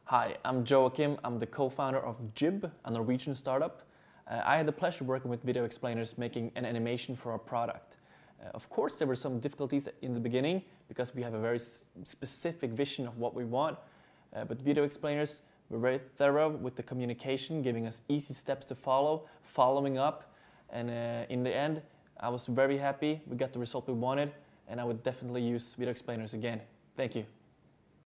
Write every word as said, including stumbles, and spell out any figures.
Hi, I'm Joachim. I'm the co-founder of jyb, a Norwegian startup. Uh, I had the pleasure working with VideoExplainers making an animation for our product. Uh, of course, there were some difficulties in the beginning because we have a very specific vision of what we want. Uh, but VideoExplainers were very thorough with the communication, giving us easy steps to follow, following up. And uh, in the end, I was very happy. We got the result we wanted, and I would definitely use VideoExplainers again. Thank you.